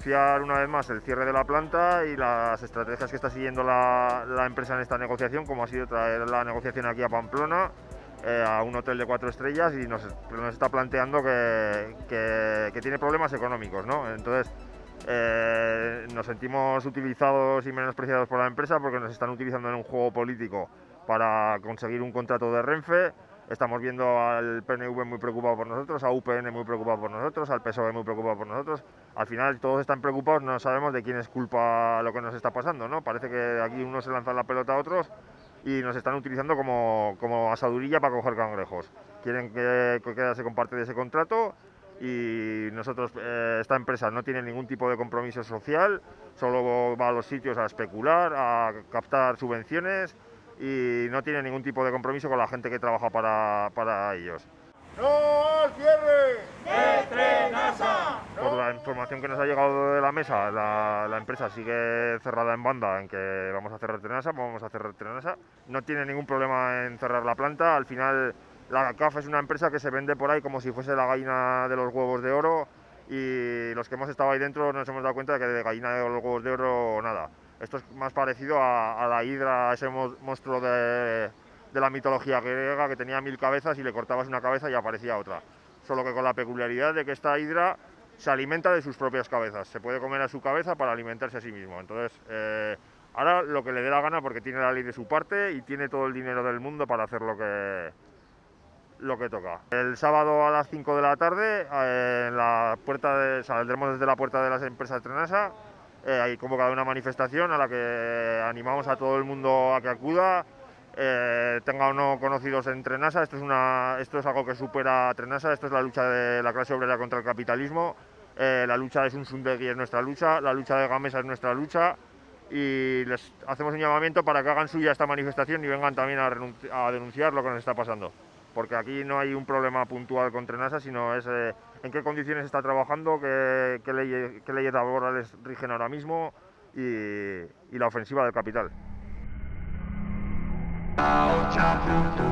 denunciar una vez más el cierre de la planta y las estrategias que está siguiendo la empresa en esta negociación, como ha sido traer la negociación aquí a Pamplona, a un hotel de 4 estrellas, y nos está planteando que tiene problemas económicos, ¿no? Entonces, nos sentimos utilizados y menospreciados por la empresa porque nos están utilizando en un juego político para conseguir un contrato de Renfe. Estamos viendo al PNV muy preocupado por nosotros, a UPN muy preocupado por nosotros, al PSOE muy preocupado por nosotros. Al final todos están preocupados, no sabemos de quién es culpa lo que nos está pasando, ¿no? Parece que aquí unos se lanzan la pelota a otros y nos están utilizando como asadurilla para coger cangrejos. Quieren que quedase con parte de ese contrato y nosotros, esta empresa no tiene ningún tipo de compromiso social, solo va a los sitios a especular, a captar subvenciones y no tiene ningún tipo de compromiso con la gente que trabaja para ellos. ¡No al cierre de Trenasa! Por la información que nos ha llegado de la mesa, la empresa sigue cerrada en banda en que vamos a cerrar Trenasa, no tiene ningún problema en cerrar la planta. Al final la CAF es una empresa que se vende por ahí como si fuese la gallina de los huevos de oro, y los que hemos estado ahí dentro nos hemos dado cuenta de que de gallina de los huevos de oro nada. Esto es más parecido a la hidra, a ese monstruo de la mitología griega que tenía 1000 cabezas y le cortabas una cabeza y aparecía otra. Solo que con la peculiaridad de que esta hidra se alimenta de sus propias cabezas, se puede comer a su cabeza para alimentarse a sí mismo. Entonces, hará lo que le dé la gana porque tiene la ley de su parte y tiene todo el dinero del mundo para hacer lo que toca. El sábado a las 5 de la tarde, saldremos desde la puerta de las empresas de Trenasa. Hay convocado una manifestación a la que animamos a todo el mundo a que acuda, tenga o no conocidos en Trenasa. Esto es algo que supera a Trenasa, esto es la lucha de la clase obrera contra el capitalismo. La lucha de Sundegi es nuestra lucha, la lucha de Gamesa es nuestra lucha, y les hacemos un llamamiento para que hagan suya esta manifestación y vengan también a denunciar lo que nos está pasando. Porque aquí no hay un problema puntual con Trenasa, sino es en qué condiciones está trabajando, qué leyes laborales rigen ahora mismo y la ofensiva del capital.